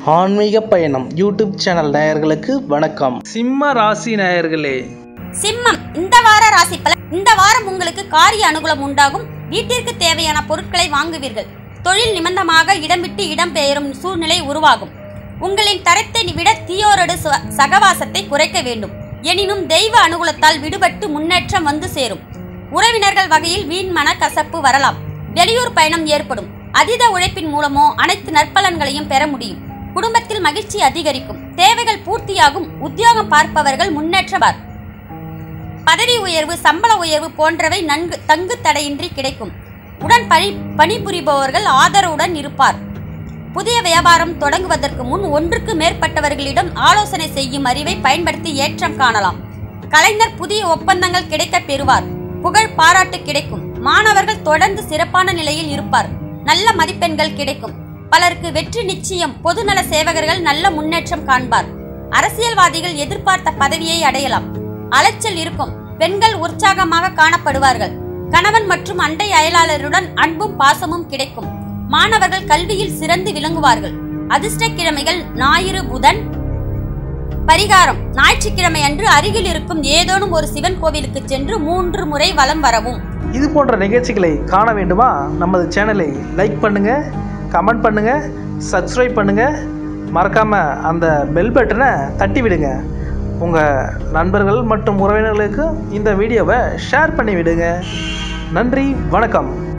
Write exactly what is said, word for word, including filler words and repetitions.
ஆன்மீக பயணம் YouTube channel நேயர்களுக்கு வணக்கம். சிம்ம ராசி நேயர்களே, சிம்மம், இந்த வார ராசி பலன். இந்த வாரம் உங்களுக்கு காரிய அனுகூலம் உண்டாகும். வீட்டிற்கு தேவையான பொருட்களை வாங்குவீர்கள். தொழில் நிமித்தமாக இடம் விட்டு இடம் பெயரும் சூழ்நிலை உருவாகும். உங்களின் தரத்தை விட தீயோரடு சகவாசத்தை குறைக்க வேண்டும். எனினும் தெய்வ அனுகூலத்தால் விடுபட்டு முன்னேற்றம் வந்து சேரும். உறவினர்கள் வகையில் வீண் மன கசப்பு வரலாம். வெளியூர் பயணம் ஏற்படும். அதீத உழைப்பின் மூலமோ அனைத்து நற்பலன்களையும் பெற முடியும். குடும்பத்தில் மகிழ்ச்சி அதிகரிக்கும். தேவைகள் பூர்த்தியாகும். உத்தியோகம் பார்ப்பவர்கள் முன்னேற்றவார். பதவி உயர்வு, சம்பள உயர்வு போன்றவை நன்கு தங்கு தடையின்றி கிடைக்கும். உடன் பணி பணிபுரிபவர்கள் ஆதரவுடன் இருப்பார். புதிய வியாபாரம் தொடங்குவதற்கு முன் ஒன்றுக்கு மேற்பட்டவர்களிடம் ஆலோசனை செய்யும் அறிவை பயன்படுத்தி ஏற்றம் காணலாம். கலைஞர் புதிய ஒப்பந்தங்கள் கிடைக்க பெறுவார். புகழ் பாராட்டு கிடைக்கும். மாணவர்கள் தொடர்ந்து சிறப்பான நிலையில் இருப்பார். நல்ல மதிப்பெண்கள் கிடைக்கும். பலருக்கு வெற்றி நிச்சயம். பொதுநல சேவகர்கள் நல்ல முன்னேற்றம் காண்பார். அரசியல்வாதிகள் எதிர்பார்த்த பதவியை அடையலாம். அலைச்சல் இருக்கும். பெண்கள் உற்சாகமாக காணப்படுவார்கள். கணவன் மற்றும் அண்டை அயலாளருடன் அன்பும் பாசமும் கிடைக்கும். மாணவர்கள் கல்வியில் சிறந்து விளங்குவார்கள். அதிர்ஷ்ட கிழமைகள் ஞாயிறு, புதன். பரிகாரம்: ஞாயிற்றுக்கிழமை அன்று அருகில் இருக்கும் ஏதேனும் ஒரு சிவன் கோவிலுக்கு சென்று மூன்று முறை வலம் வரவும். இது போன்ற நிகழ்ச்சிகளை காண வேண்டுமா? நமது சேனலை லைக் பண்ணுங்க, கமெண்ட் பண்ணுங்க, சப்ஸ்கிரைப் பண்ணுங்க. மறக்காம அந்த பெல் பட்டனை தட்டி விடுங்க. உங்கள் நண்பர்கள் மற்றும் உறவினர்களுக்கு இந்த வீடியோவை ஷேர் பண்ணி விடுங்க. நன்றி, வணக்கம்.